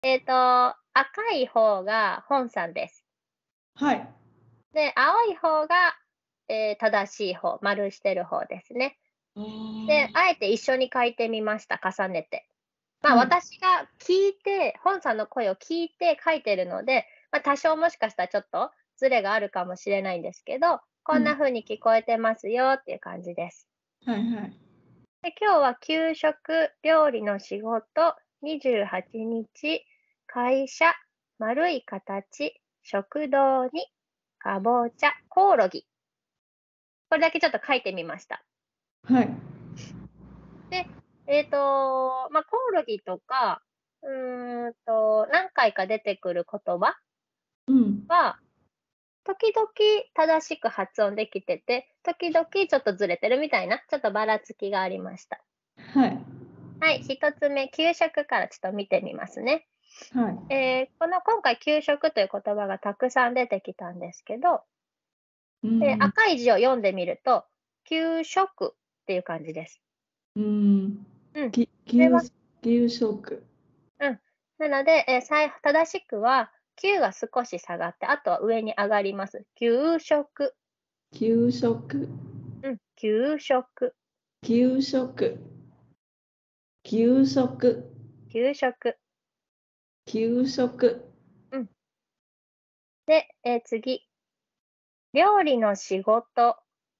赤い方が本さんです。 はい。 で、青い方が、正しい方、丸してる方ですね。で、あえて一緒に書いてみました、重ねて。まあ、 はい。 私が聞いて、本さんの声を聞いて書いてるので、多少もしかしたらちょっとズレがあるかもしれないんですけど、こんな風に聞こえてますよっていう感じです。 はいはい。 で、今日は給食、料理の仕事、28日、会社、丸い形、食堂に、かぼちゃ、コオロギ。これだけちょっと書いてみました。 はい。 で、コオロギとか、何回か出てくる言葉うん。 は、時々正しく発音できてて、時々ちょっとずれてるみたいな、ちょっとばらつきがありました。 はい。 はい、一つ目、給食からちょっと見てみますね。 はい。 今回給食という言葉がたくさん出てきたんですけど、 うん。 赤い字を読んでみると、給食っていう感じです。 うん。 うん。これ給は、 食。 うん。なので、正しくは、給が少し下がって、あとは上に上がります。給食。 給食。 うん。給食。 給食。給食。 給食。 給食。 うん。で、次。料理の仕事。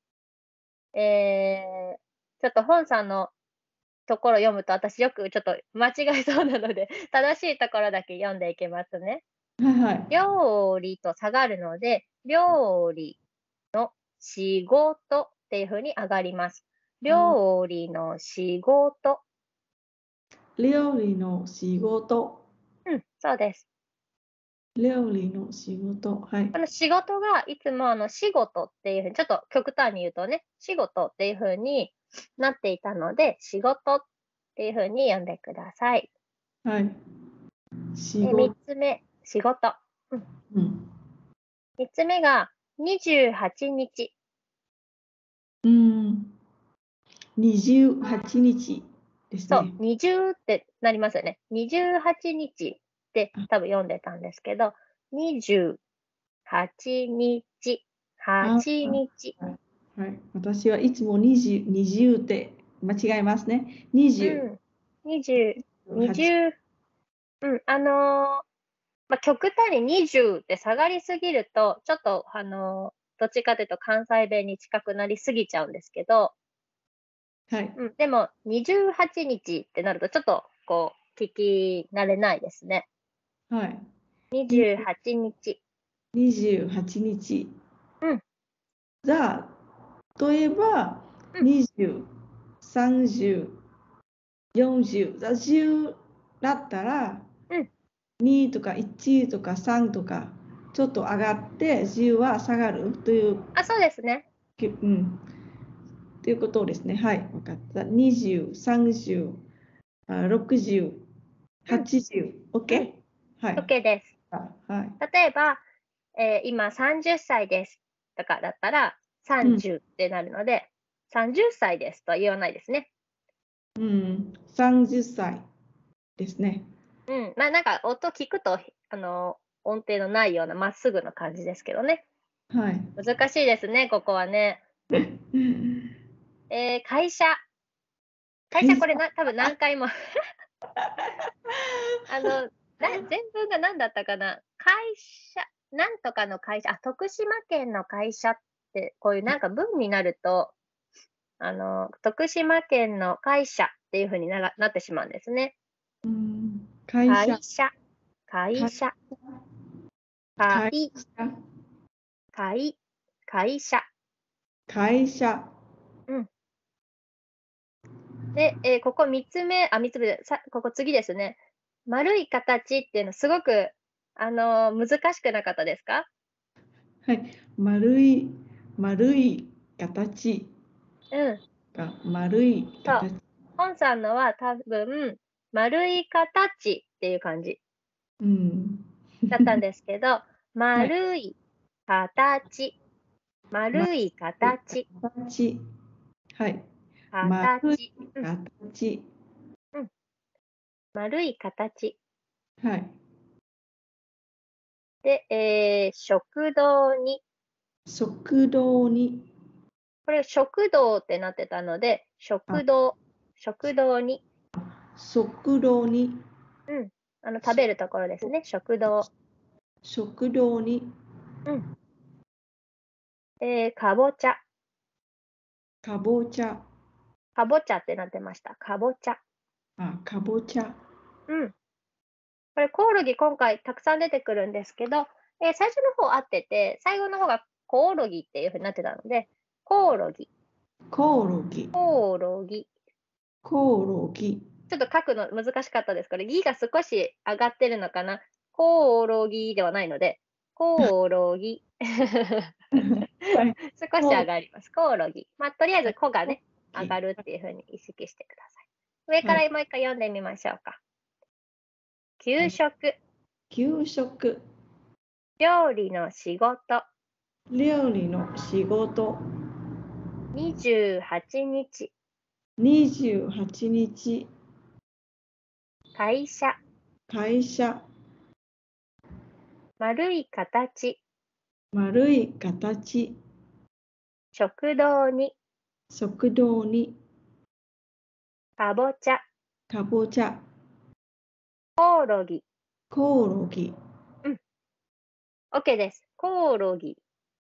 ちょっと本さんのところ読むと、私よくちょっと間違えそうなので、正しいところだけ読んでいきますね。 はいはい。 料理と下がるので、料理仕事っていう風に上がります。料理の仕事。 料理の仕事。 うん、そうです。 料理の仕事。はい。 この仕事がいつも仕事っていう風に、ちょっと極端に言うとね、仕事っていう風になっていたので、仕事っていう風に読んでください。 はい。仕で、3 事。 つ目、仕事。うん。 うん。 3つ目が28日。 うん。28日ですそう、 ね。 20ってなりますよね。28日って多分読んでたんですけど、28日、 あ、 8日。 はい。はい。私はいつも20って間違えますね。20、 うん。20、 8。 20、うん、極端に20って下がりすぎると、ちょっとどっちかというと関西弁に近くなりすぎちゃうんですけど、 はい。 うん、でも28日ってなるとちょっとこう、聞き慣れないですね。 はい。 28日。 28日。 うん、 じゃあ、例えば、 うん、 20、30、40、10だったら、 うん。 2とか1とか3とか、ちょっと上がって10は下がるという、 あ、そうですね。 うん、ということですね。はい、分かった。20、30、60、 うん、 80、 うん、 OK？ はい。 OK です。 はい。 例えば、今30歳ですとかだったら、 うん、 30ってなるので、30歳ですとは言わないですね。 うん、30歳ですね。 うん。なんか音聞くと、音程のないようなまっすぐな感じですけどね。 はい。 難しいですね、ここはね。会社。会社会社。 これ多分何回も全文が何だったかな。会社、なんとかの会社、徳島県の会社って、こういうなんか文になると、徳島県の会社っていう風になってしまうんですね。 うん、会社。 会社、会会社、 会会、 社。 会、会社。 会社。 うん。で、ここ3つ目、3つ目で、ここ次ですね。丸い形っていうのすごく、難しくなかったですか？ はい。丸い形うん。 が丸いそう。 形。 本さんのは多分、丸い形っていう感じうん。 だったんですけど、 はい。 丸い形、 丸丸いい形、 形。はい。丸い形。うん、 形。 うん。丸い形。 はい。 で、食堂に。 食堂に。 これ、食堂ってなってたので、食堂に。 食堂に。 うん。食べるところですね。食堂。 食堂に。 うん。かぼちゃ。 かぼちゃ。 かぼちゃってなってました。かぼちゃ。 かぼちゃ。 うん。これ、コオロギ今回たくさん出てくるんですけど、最初の方合ってて、最後の方がコオロギっていう風になってたので、コオロギ、 コオロギ。 コオロギ。 コオロギ。 ちょっと書くの難しかったです。これ、ギが少し上がってるのかな。コオロギではないので、コオロギ。 はい。 少し上がります。コオロギ。とりあえず、コがコオロね、上ギ。 がるっていう風に意識してください。上かはい。 らもう一回読んでみましょうか。給食、 給食。 料理の仕事、 料理の仕事。 28日、 28日。 会社、 会社。 丸い形、 丸い形。 食堂に、 食堂に。 かぼちゃ、 かぼちゃ。 コオロギ。 コオロギ。 うん、OK です。コオロギ。